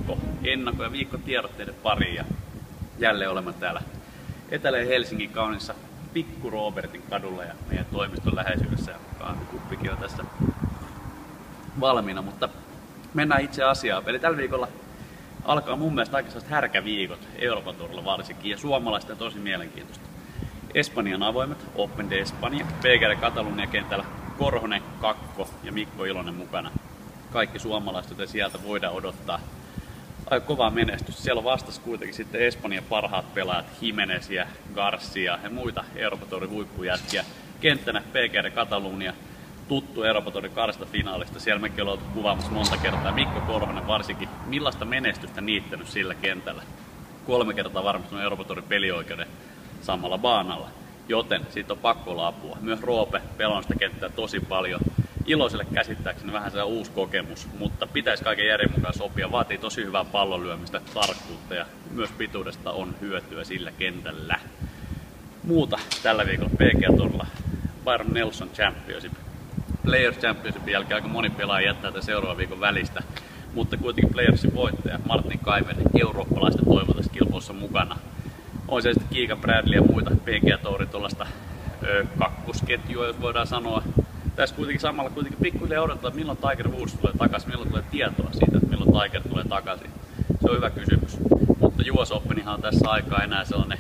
ennakko- ja viikkotiedotteiden pariin. Ja jälleen olemme täällä Etelä-Helsingin kaunissa Pikku Roobertin kadulla ja meidän toimiston läheisyydessä. Ja kahvikuppikin on tässä valmiina, mutta mennään itse asiaan. Eli tällä viikolla alkaa mun mielestä aika sellaiset härkäviikot Euroopan Tourilla varsinkin ja suomalaista ja tosi mielenkiintoista. Espanjan avoimet, Open de España, PGR Catalunya kentällä Korhonen, Kakko ja Mikko Ilonen mukana. Kaikki suomalaiset, joten sieltä voidaan odottaa aika kovaa menestystä. Siellä on vastassa kuitenkin sitten Espanjan parhaat pelaajat, Jimenezia, Garcia ja muita Euroopan Tourin huippujätkiä. Kenttänä PGR Catalunya, tuttu Euroopan Tourin karstafinaalista. Siellä mekin ollaan oltu kuvaamassa monta kertaa. Mikko Korhonen varsinkin, millaista menestystä niittänyt sillä kentällä. 3 kertaa varmistunut Euroopan Tourin pelioikeuden samalla baanalla. Joten siitä on pakko olla apua. Myös Roope pelaa sitä kenttää tosi paljon. Iloselle käsittääkseni vähän se uusi kokemus, mutta pitäisi kaiken järjen mukaan sopia. Vaatii tosi hyvää pallonlyömistä, tarkkuutta ja myös pituudesta on hyötyä sillä kentällä. Muuta tällä viikolla PGA-torilla Byron Nelson Championship. Players Championshipin jälkeen aika moni pelaaja jättää tämän seuraavan viikon välistä, mutta kuitenkin Playersin voittaja Martin Kaymer eurooppalaisten toivottavasti kilpailussa mukana. On se sitten Keegan Bradley ja muita PGA-tourin tuollaista kakkosketjua, jos voidaan sanoa. Tässä kuitenkin samalla pikkuhiljaa odotetaan, milloin Tiger Woods tulee takaisin, milloin tulee tietoa siitä, että milloin Tiger tulee takaisin. Se on hyvä kysymys. Mutta US Openihan on tässä aikaa enää sellainen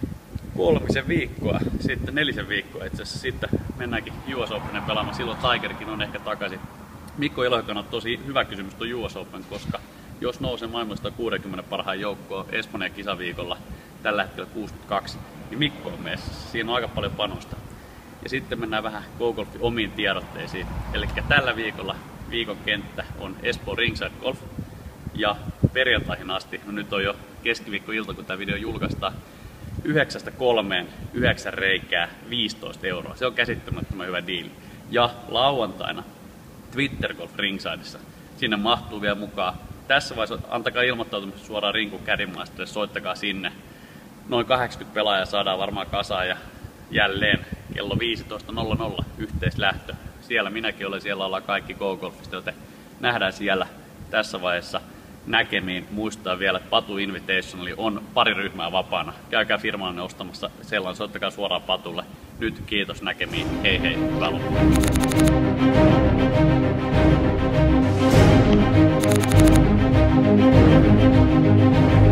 3 viikkoa, sitten 4 viikkoa itse asiassa. Sitten mennäänkin US Openen pelaamaan, silloin Tigerkin on ehkä takaisin. Mikko Ilonen on tosi hyvä kysymys tuo US Open, koska jos nousee maailmasta 60 parhaan joukkoon Espanjan kisaviikolla, tällä hetkellä 62, niin Mikko on messissä. Siinä on aika paljon panosta. Ja sitten mennään vähän GoGolfin omiin tiedotteisiin. Eli tällä viikolla viikon kenttä on Espoo Ringside Golf. Ja perjantaihin asti, no nyt on jo keskiviikkoilta kun tämä video julkaistaan, 9-3, 9 reikää, 15 €. Se on käsittämättömän hyvä diili. Ja lauantaina Twitter Golf Ringsideissa. Sinne mahtuu vielä mukaan. Tässä vaiheessa antakaa ilmoittautumista suoraan Rinkun Caddy-maisterille, soittakaa sinne. Noin 80 pelaajaa saadaan varmaan kasaan ja jälleen kello 15.00 yhteislähtö. Siellä minäkin olen, siellä ollaan kaikki GoGolfista, joten nähdään siellä tässä vaiheessa näkemiin. Muistaa vielä, että Patu Invitationali on pari ryhmää vapaana. Käykää firmanne ostamassa sellainen, soittakaa suoraan Patulle. Nyt kiitos, näkemiin. Hei hei, hyvää loppua.